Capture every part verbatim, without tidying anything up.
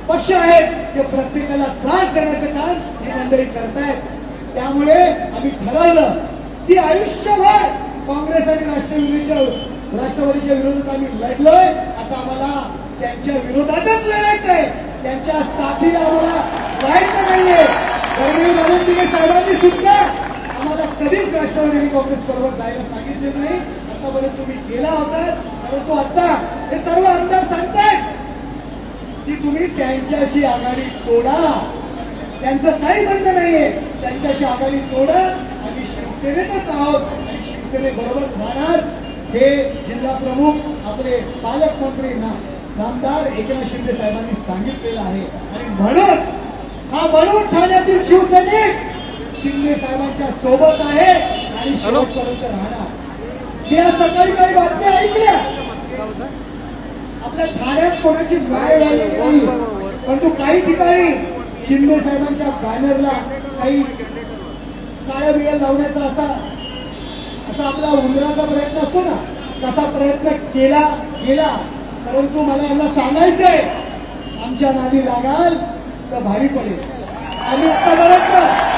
पक्ष आहेत ते प्रत्येकाला त्रास देण्याचं काम ही मंडळी करतायत. त्यामुळे आम्ही ठरवलं की आयुष्यभर काँग्रेस आणि राष्ट्रवादीच्या राष्ट्रवादीच्या विरोधात आम्ही लढलोय. आता आम्हाला त्यांच्या विरोधातच लढायचंय, त्यांच्या साथीला आम्हाला राहायचं नाहीये. धर्मवीर बावनकुळे साहेबांनी सुद्धा आम्हाला कधीच राष्ट्रवादी आणि काँग्रेस बरोबर जायला सांगितले नाही. आतापर्यंत तुम्ही गेला होता, परंतु आता हे सर्व आमदार सांगतायत की तुम्ही त्यांच्याशी आघाडी तोडा. त्यांचं काही म्हणणं नाहीये, त्यांच्याशी आघाडी तोडा. आम्ही शिवसेनेतच आहोत आणि शिवसेनेबरोबर राहणार. हे जिल्हा प्रमुख आपले पालकमंत्री ना नामदार एकनाथ शिंदे साहेबांनी सांगितलेलं आहे. आणि म्हणून हा म्हणून ठाण्यातील शिवसैनिक शिंदे साहेबांच्या सोबत आहे आणि शेवटपर्यंत राहणार. मी आज सकाळी काही बातम्या ऐकल्या, आपल्या ठाण्यात कोणाची माय झालेली नाही, परंतु काही ठिकाणी शिंदे साहेबांच्या बॅनरला काही काळ्या बिळ्या लावण्याचा असा असा आपला उंदराचा प्रयत्न असतो ना, तसा प्रयत्न केला गेला. परंतु मला यांना सांगायचंय, आमच्या नादी लागाल तर भारी पडेल. आम्ही आतापर्यंत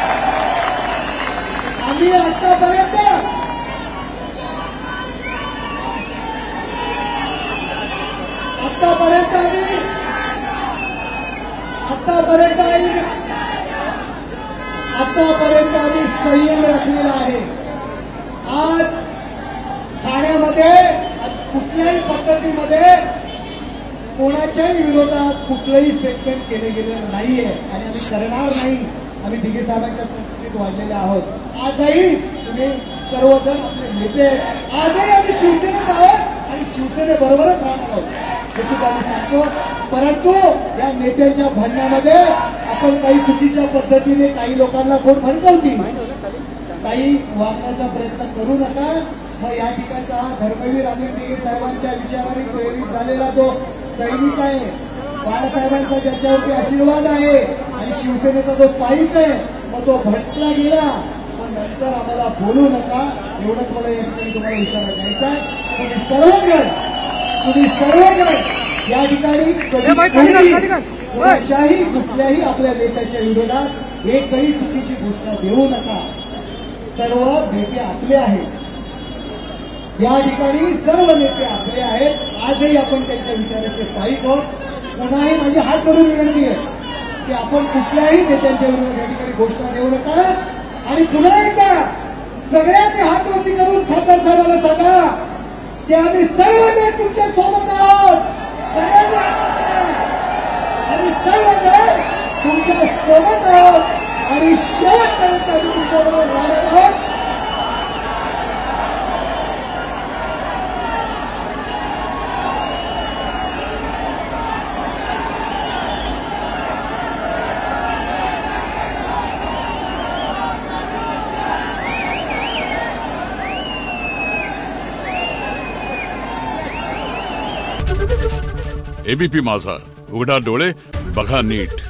आम्ही आतापर्यंत आतापर्यंत आम्ही आतापर्यंत आम्ही आतापर्यंत आम्ही संयम राखलेला आहे. आज ठाण्यामध्ये कुठल्याही पद्धतीमध्ये कोणाच्याही विरोधात कुठलंही स्टेटमेंट केले गेलेलं नाहीये आणि आम्ही करणार नाही. आम्ही दिघे साहेबांच्या संस्कृतीत वाढलेले आहोत. आजही तुम्ही सर्वजण आपले नेते, आजही आम्ही शिवसेनेत आहोत आणि शिवसेनेबरोबरच राहणार आहोत हे सुद्धा आम्ही सांगतो. परंतु या नेत्यांच्या म्हणण्यामध्ये आपण काही चुकीच्या पद्धतीने काही लोकांना कोण भडकवती, काही वागण्याचा प्रयत्न करू नका. मग या ठिकाणचा हा धर्मवीर अनिल दिघे साहेबांच्या विचाराने प्रेरित झालेला तो सैनिक आहे, बाळासाहेबांचा ज्याच्यावरती आशीर्वाद आहे आणि शिवसेनेचा जो पाईप आहे, मग तो भटकला गेला. पण नंतर आम्हाला बोलू नका, एवढंच मला या ठिकाणी तुम्हाला इशारा द्यायचा आहे. तुम्ही सर्वजण तुम्ही सर्वजण या ठिकाणी कोणाच्याही कुठल्याही आपल्या नेत्याच्या विरोधात एकही चुकीची घोषणा देऊ नका. सर्व नेते आपले आहेत, या ठिकाणी सर्व नेते आपले आहेत. आजही आपण त्यांच्या विचाराचे पाईक आहोत. पुन्हाही माझी हात करून विनंती आहे की आपण कुठल्याही नेत्यांच्या विरोधात या ठिकाणी घोषणा देऊ नका. आणि पुन्हा एकदा सगळ्यांनी हात वरती करून खासदार साहेबांना सांगा की आम्ही सर्वजण तुमच्या सोबत आहोत. सगळ्यांनी आम्ही सर्वजण तुमच्या सोबत आहोत आणि शेवटपर्यंत आम्ही तुमच्याबरोबर राहणार आहोत. एबीपी माझा, उघडा डोळे बघा नीट.